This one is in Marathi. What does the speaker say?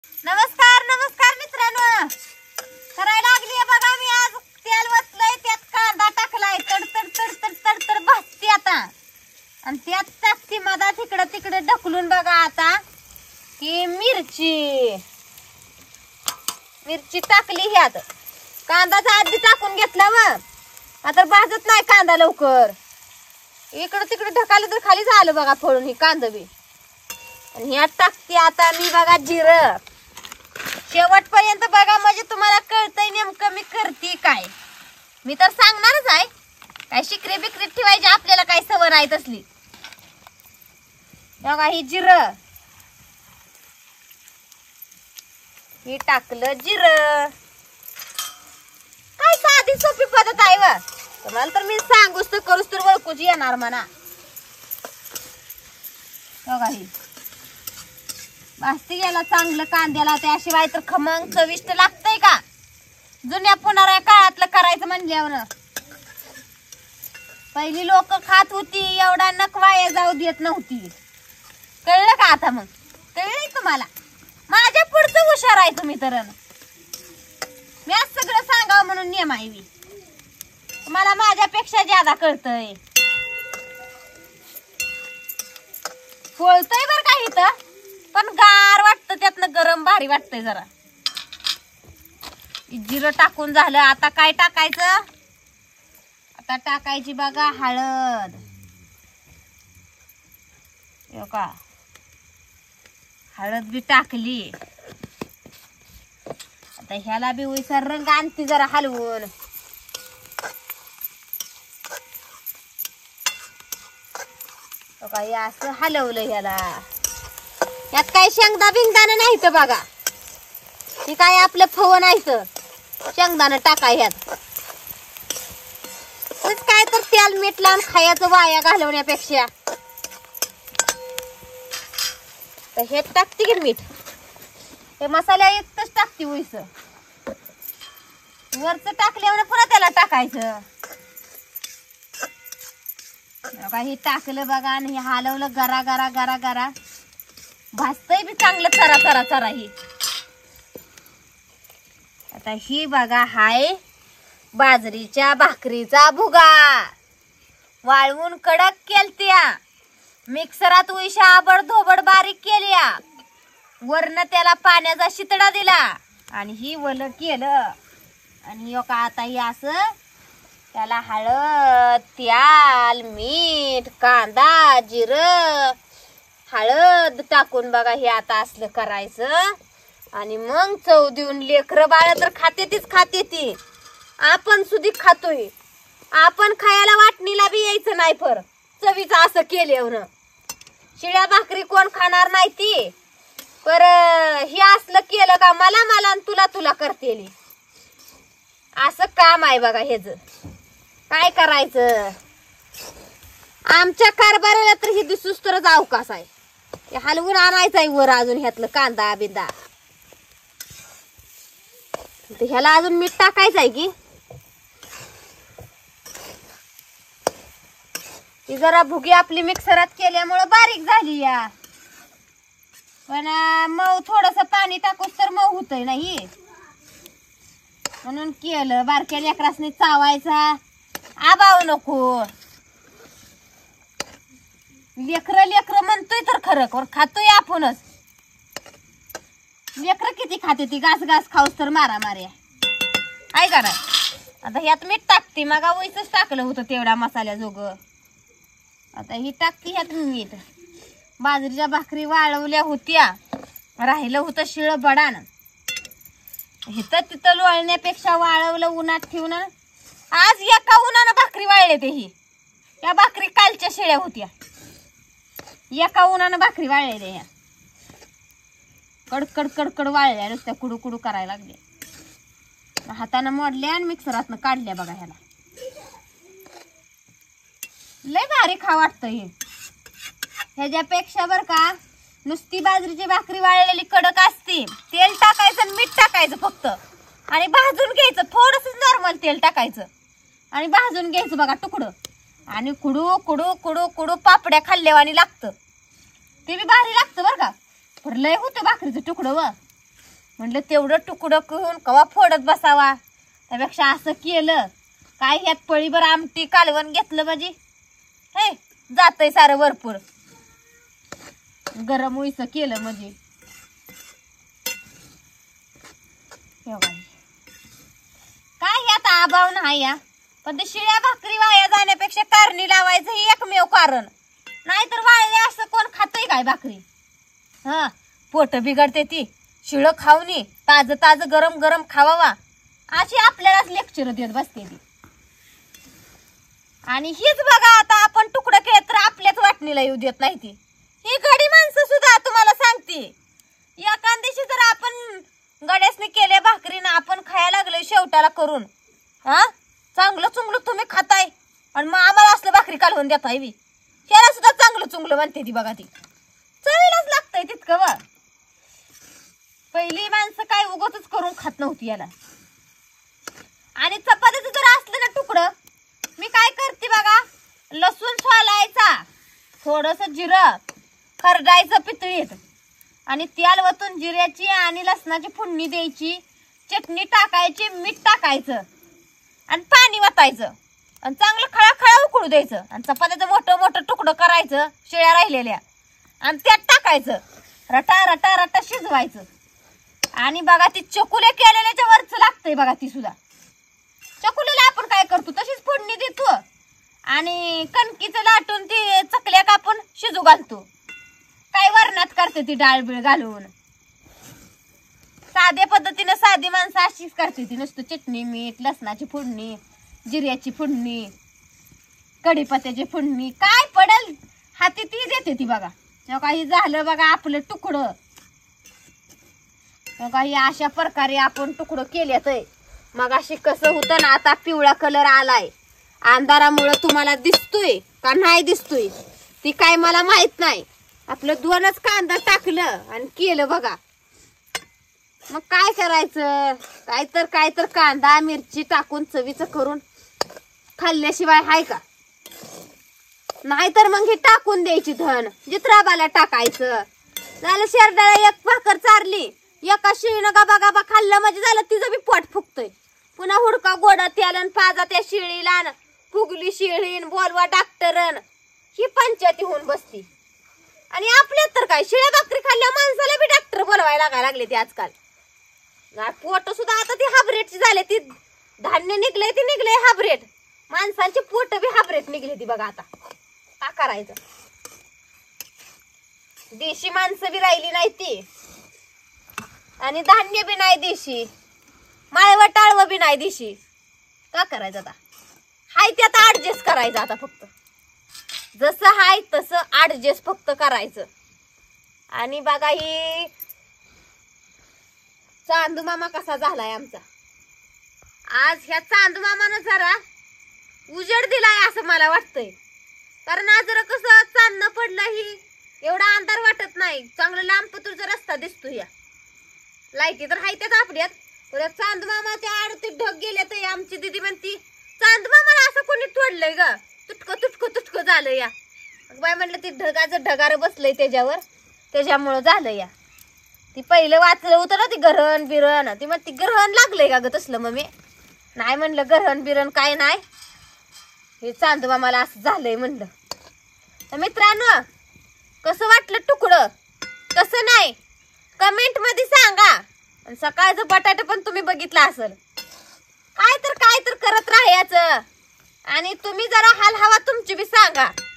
नमस्कार नमस्कार मित्रांनो, करायला लागली बघा मी आज तेल वतलंय, त्यात कांदा टाकलाय, तड तड तड तड तड तड भाजते आता, आणि त्यात टाकते मधा तिकडे तिकडे ढकलून बघा आता की मिरची टाकली ह्यात. कांदाचा आधी टाकून घेतला व आता भाजत नाही कांदा लवकर, इकडे तिकडे ढकालं तर खाली झालं बघा फोडून ही कांदा बी. आणि ह्यात टाकते आता मी बघा जिरं. शेवटपर्यंत बघा म्हणजे तुम्हाला कळतंय नेमकं मी करते काय. मी तर सांगणारच आहे, काय शिकरे बिकरे ठेवायची आपल्याला काय सवय नाही तसली. बघा ही जिरं, हे टाकलं जिरं. काय साधी सोपी पद्धत आहे व, तुम्हाला तर मी सांगूच तर करूच तर ओळखूच येणार म्हणा. बघा ही भाजती गेला चांगलं कांद्याला, त्याशिवाय तर खमंग चविष्ट लागतंय का. जुन्या पुणाऱ्या काळातलं करायचं म्हणल्यावर पहिली लोक खात होती, एवढा नख वाया जाऊ देत नव्हती. कळलं का आता? मग कळलंय तुम्हाला? माझ्या पुढचं हुशार आहे तुम्ही तर. मी आज सगळं सांगावं म्हणून नियम आहे मी. तुम्हाला माझ्यापेक्षा ज्यादा कळतंय. बोलतोय बर का इथं, पण गार वाटतं, त्यातनं गरम भारी वाटतंय जरा. जिरं टाकून झालं, आता काय टाकायचं? आता टाकायची बघा हळद. हो का, हळद बी टाकली. आता ह्याला बी उईसर रंग आणती जरा हलवून. हो का, हे असं हलवलं ह्याला. यात काय शेंगदा बिंगदाणं नाही तर बघा, हे काय आपलं फवं नाही तर शेंगदाणं टाकाय ह्यात. काय तर तेल मीठ लावून खायचं वाया घालवण्यापेक्षा. तर हे टाकते की मीठ, हे मसाल्या एकच टाकते उईस. वरच टाकल्यावर पुन्हा त्याला टाकायचं. हे टाकलं बघा, आणि हे हलवलं गरा गरा गरा गरा. भाजतय बी चांगलं चरा चरा चरा. ही आता ही बघा हाय बाजरीच्या भाकरीचा भुगा. वाळवून कडक केलत्या, मिक्सरात उईशा आबड धोबड बारीक केल्या, वरनं त्याला पाण्याचा शितडा दिला, आणि ही वल केलं. आणि का आता ही असं त्याला हळद, तेल, मीठ, कांदा, जिरं, हळद टाकून बघा हे आता असलं करायचं. आणि मग चव देऊन लेकरं बाळ तर खाते तीच खाते ती. आपण सुधी खातोय, आपण खायला वाटणीला बी यायचं नाही फर चवीचं असं केल्यावर. शिळ्या भाकरी कोण खाणार नाही ती, पर हे असलं केलं का मला मला आणि तुला तुला करतेली. असं काम आहे बघा हेच. काय करायचं, आमच्या कारभाराला तर हे दिसूस तरच अवकाश आहे. हलवून आणायचंय वर अजून ह्यातलं कांदा बिंदा. ह्याला अजून मीठ टाकायचंय की. ती जरा भुगी आपली मिक्सरात केल्यामुळे बारीक झाली या, पण मऊ थोडस पाणी टाकूस तर मऊ होतय नाही, म्हणून केलं. बारक्या लेकरासनी चावायचा आबाव नको. लेकर लेकर म्हणतोय तर खरं खातोय आपणच. लेकर किती खाते ती, घास घास खाऊस तर मारा मार्या आहे का नाही. आता ह्यात मीठ टाकते, मग वैसच टाकलं होतं तेवढा मसाल्या जोग. आता ही टाकते ह्यात मीठ. बाजरीच्या भाकरी वाळवल्या होत्या, राहिलं होतं शिळ बडान. हिथं तिथं लोळण्यापेक्षा वाळवलं उन्हात ठेवून. आज एका उन्हानं भाकरी वाळले ते. ही या भाकरी कालच्या शिळ्या होत्या, एका उन्हानं भाकरी वाळलेल्या. ह्या कडकड कडकड वाळल्या, नुसत्या कुडू कुडू करायला लागल्या. हातानं मोडल्या आणि मिक्सरातनं काढल्या बघा. ह्याला लय भारी खा वाटतं हे. ह्याच्यापेक्षा बर का नुसती बाजरीची भाकरी वाळलेली कडक असते. तेल टाकायचं आणि मीठ टाकायचं फक्त, आणि भाजून घ्यायचं. थोडंसं नॉर्मल तेल टाकायचं आणि भाजून घ्यायचं बघा तुकडं. आणि कुडू कुडू कुडू कुडू पापड्या खाल्ल्यावानी लागतं. ते बी भारी लागतं बर का. लय होतं भाकरीचं तुकडं व. म्हणलं तेवढं तुकडं करून कवा फोडत बसावा, त्यापेक्षा असं केलं काय ह्यात पळीभर आमटी कालवण घेतलं म्हणजे हे जातंय सारं भरपूर. गरम उईस केलं म्हणजे काय ह्यात आबाव नाही या, पण ते शिळ्या भाकरी वाया जाण्यापेक्षा कारणी लावायचं ही एकमेव कारण. नाहीतर वाळले असं कोण खातंय काय भाकरी. हा पोट बिघडते ती. शिळं खाऊनी ताज ताज गरम गरम खावावा अशी आपल्यालाच लेक्चर देत बसते ती. आणि हीच बघा आता आपण तुकडं केलं तर आपल्याच वाटणीला येऊ देत नाही ती. ही गडी माणसं सुद्धा तुम्हाला सांगते, एका दिवशी जर आपण गड्यासने केल्या भाकरीनं आपण खायला लागलोय शेवटाला करून, हा चांगलं चुंगलं तुम्ही खाताय आणि मग आम्हाला असलं भाकरी कालवून देताय बी. त्याला सुद्धा चांगलं चुंगलं म्हणते ती बघा. ती चवीलाच लागतंय तितकं वा. पहिली माणसं काय उगतच करून खात नव्हती याला. आणि चपातीचं जर असलं ना तुकडं, मी काय करते बघा, लसूण सोलायचा, थोडस जिरं खरडायचं पितळीत आणि तेल वतून जिऱ्याची आणि लसणाची फोडणी द्यायची, चटणी टाकायची, मीठ टाकायचं आणि पाणी वतायचं आणि चांगलं खळाखळा उकळू द्यायचं आणि चपात्याचं मोठं मोठं तुकडं करायचं शिळ्या राहिलेल्या आणि त्यात टाकायचं, रटा रटा रटा शिजवायचं. आणि बघा ती चकुल्या केलेल्याच्या वरच लागतंय बघा. ती सुद्धा चकुलीला आपण काय करतो तशीच फोडणी देतो आणि कणकीचं लाटून ती चकल्या कापून शिजू घालतो. काय वरणात करते ती डाळ बिळ घालून. साध्या पद्धतीने साधी माणसं अशीच करते ती. नुसतं चटणी मीठ लसणाची फोडणी जिऱ्याची फोडणी कढीपत्त्याची फोडणी काय पडेल हाती ती देते ती बघा. काही झालं बघा आपलं तुकडं काही अशा प्रकारे आपण तुकडं केल्यात. मग अशी कसं होतं ना, आता पिवळा कलर आलाय. अंधारामुळे तुम्हाला दिसतोय का नाही दिसतोय ती काय मला माहित नाही. आपलं 2च कांदा टाकलं आणि केलं बघा. मग काय करायचं, काय तर कांदा मिरची टाकून चवीचं करून खाल्ल्याशिवाय हाय का. नाहीतर मग हे टाकून द्यायची धन जित्राबाला टाकायचं. झालं शेरडाला एक भाकर चारली, एका शिळीनं गाबा गाबा खाल्लं म्हणजे झालं तिचं बी पोट फुगतंय. पुन्हा हुडका गोडा त्याला पाजा त्या शिळीला फुगली शिळीन बोलवा डॉक्टरन ही पंचायती होऊन बसती. आणि आपल्यात तर काय शिळ्या भाकरी खाल्ल्या माणसाला बी डॉक्टर बोलवायला लागायला लागले ते आजकाल. पोट सुद्धा आता ती हाबरेटची झाले. ती धान्य निघले ती निघले हाबरेट, माणसांची पोट बी हाबरेट निघली ती बघा. आता का करायचं, देशी माणसं बी राहिली नाही ती आणि धान्य बी नाही देशी, माळव टाळव बी नाही देशी. का करायचं आता, हाय ते आता ऍडजस्ट करायचं. आता फक्त जसं हाय तसं ऍडजस्ट फक्त करायचं. आणि बघा ही चांदू मामा कसा झालाय आमचा. आज ह्या चांदू मामानं जरा उजेड दिलाय असं मला वाटतंय. कारण आज जरा कसं चांदणं पडलं ही एवढा अंधार वाटत नाही. चांगलं लांब पतूरचा रस्ता दिसतो. या लाईटी तर हाय त्यात आपल्यात. चांदू मामाच्या आड ते ढग गेले तर आमची दीदी म्हणती चांदू मामाला असं कोणी तोडलंय ग, तुटकं तुटकं तुटकं झालं या. बाय म्हणलं ती ढगाचं ढगार बसलंय त्याच्यावर, त्याच्यामुळं झालं या. ती पहिलं वाचलं होतं ना ती ग्रहण बिरण, ती मग ती ग्रहण लागलंय का ग तसलं. मग मी नाही म्हणलं ग्रहण बिरण काय नाही, हे चांदू मामाला असं झालंय म्हणलं. तर मित्रांनो कसं वाटलं तुकडं कसं नाही कमेंट मध्ये सांगा. आणि सकाळचं बटाटे पण तुम्ही बघितलं असेल. काय तर करत राहायचं आणि तुम्ही जरा हाल हवा तुमची बी सांगा.